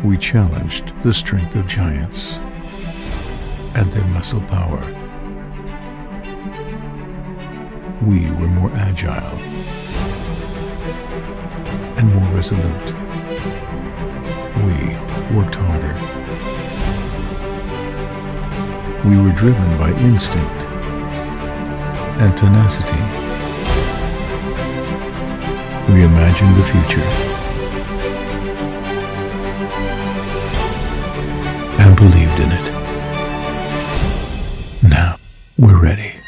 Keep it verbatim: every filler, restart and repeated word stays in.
We challenged the strength of giants and their muscle power. We were more agile and more resolute. We worked harder. We were driven by instinct and tenacity. We imagined the future and believed in it. Now we're ready.